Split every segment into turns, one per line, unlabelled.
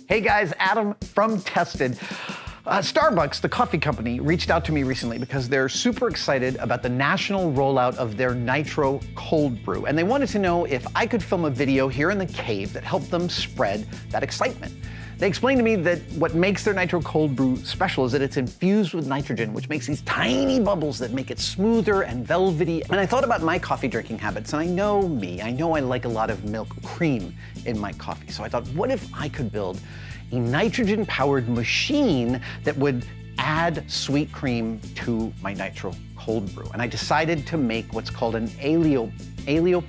Hey guys, Adam from Tested. Starbucks, the coffee company, reached out to me recently because they're super excited about the national rollout of their Nitro Cold Brew. And they wanted to know if I could film a video here in the cave that helped them spread that excitement. They explained to me that what makes their Nitro Cold Brew special is that it's infused with nitrogen, which makes these tiny bubbles that make it smoother and velvety. And I thought about my coffee drinking habits, and I know me, I know I like a lot of milk cream in my coffee. So I thought, what if I could build a nitrogen-powered machine that would add sweet cream to my Nitro Cold Brew? And I decided to make what's called an aeolipile?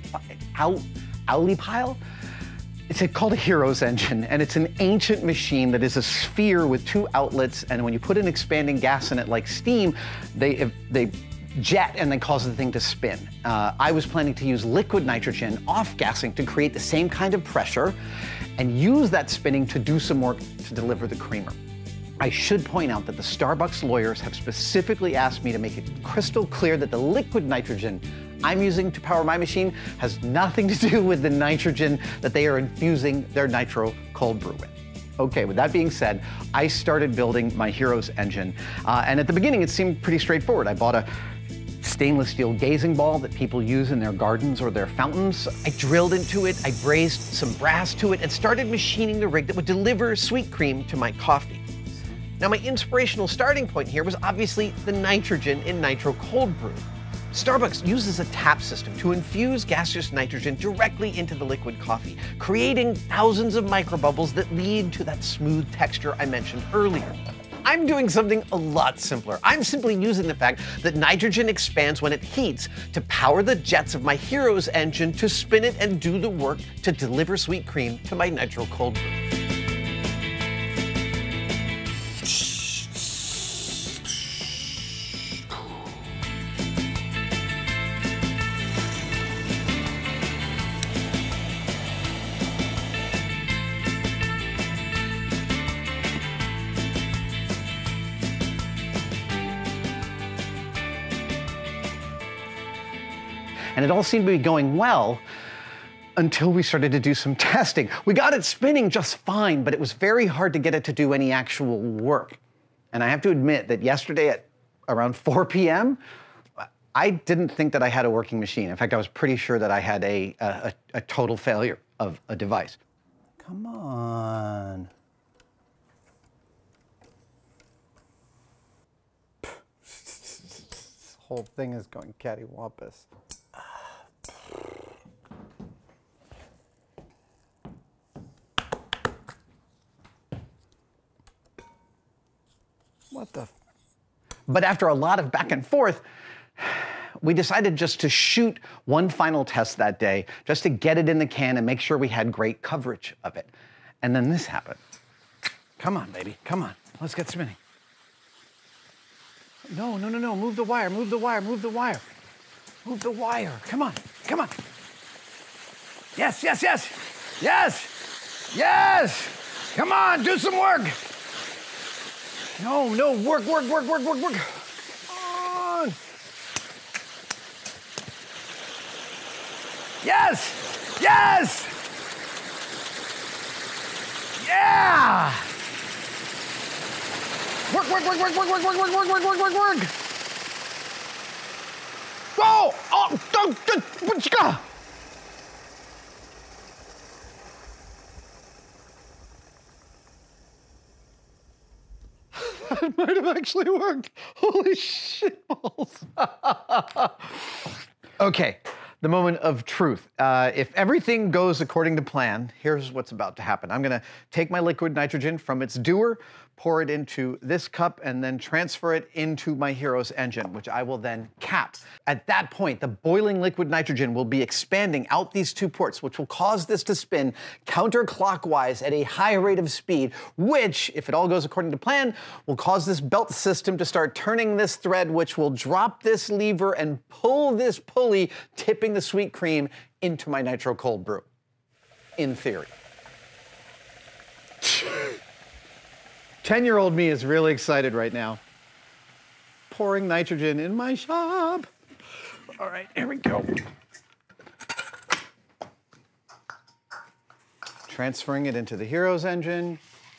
It's called a Hero's engine, and it's an ancient machine that is a sphere with two outlets, and when you put an expanding gas in it like steam, they jet and then cause the thing to spin. I was planning to use liquid nitrogen off-gassing to create the same kind of pressure and use that spinning to do some work to deliver the creamer. I should point out that the Starbucks lawyers have specifically asked me to make it crystal clear that the liquid nitrogen I'm using to power my machine has nothing to do with the nitrogen that they are infusing their Nitro Cold Brew with. Okay, with that being said, I started building my Hero's engine. And at the beginning, it seemed pretty straightforward. I bought a stainless steel gazing ball that people use in their gardens or their fountains. I drilled into it, I brazed some brass to it, and started machining the rig that would deliver sweet cream to my coffee. Now, my inspirational starting point here was obviously the nitrogen in Nitro Cold Brew. Starbucks uses a tap system to infuse gaseous nitrogen directly into the liquid coffee, creating thousands of microbubbles that lead to that smooth texture I mentioned earlier. I'm doing something a lot simpler. I'm simply using the fact that nitrogen expands when it heats to power the jets of my Hero's engine to spin it and do the work to deliver sweet cream to my Nitro Cold Brew. And it all seemed to be going well until we started to do some testing. We got it spinning just fine, but it was very hard to get it to do any actual work. And I have to admit that yesterday at around 4 p.m., I didn't think that I had a working machine. In fact, I was pretty sure that I had a total failure of a device. Come on. This whole thing is going cattywampus. What the? But after a lot of back and forth, we decided just to shoot one final test that day, just to get it in the can and make sure we had great coverage of it. And then this happened. Come on, baby, come on, let's get spinning. No, no, no, no, move the wire, move the wire, move the wire. Move the wire, come on, come on. Yes, yes, yes, yes, yes. Come on, do some work. No, no, work, work, work, work, work, work. Come on. Yes, yes. Yeah. Work, work, work, work, work, work, work, work, work, work, work, work, work. Go! Oh, go! That might have actually worked. Holy shit balls. Okay, the moment of truth. If everything goes according to plan, here's what's about to happen. I'm gonna take my liquid nitrogen from its dewar, pour it into this cup, and then transfer it into my Hero's engine, which I will then cap. At that point, the boiling liquid nitrogen will be expanding out these two ports, which will cause this to spin counterclockwise at a high rate of speed, which, if it all goes according to plan, will cause this belt system to start turning this thread, which will drop this lever and pull this pulley, tipping the sweet cream into my Nitro Cold Brew. In theory. 10-year-old me is really excited right now. Pouring nitrogen in my shop. All right, here we go. Transferring it into the Hero's engine.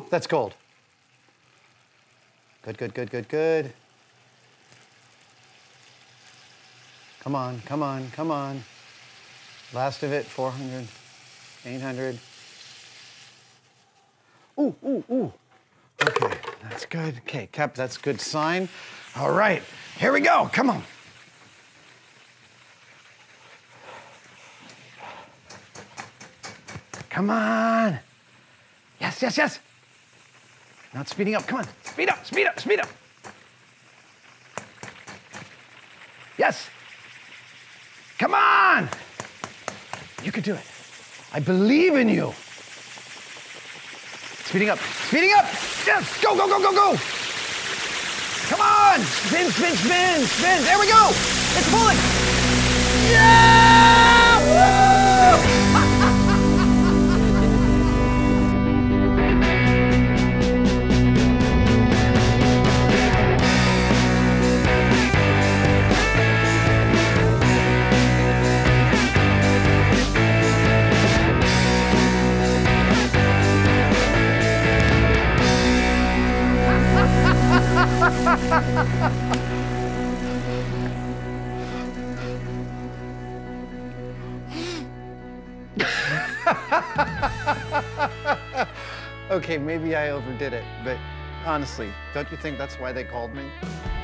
that's gold. Good, good, good, good, good. Come on, come on, come on. Last of it, 400, 800. Ooh, ooh, ooh. Okay, that's good. Okay, Cap, that's a good sign. All right, here we go, come on. Come on. Yes, yes, yes. Now it's speeding up, come on. Speed up, speed up, speed up. Yes. Come on. You can do it. I believe in you. Speeding up, speeding up. Yes, go, go, go, go, go. Come on. Spin, spin, spin, spin. There we go. It's pulling. Yeah! Woo! Okay, maybe I overdid it, but honestly, don't you think that's why they called me?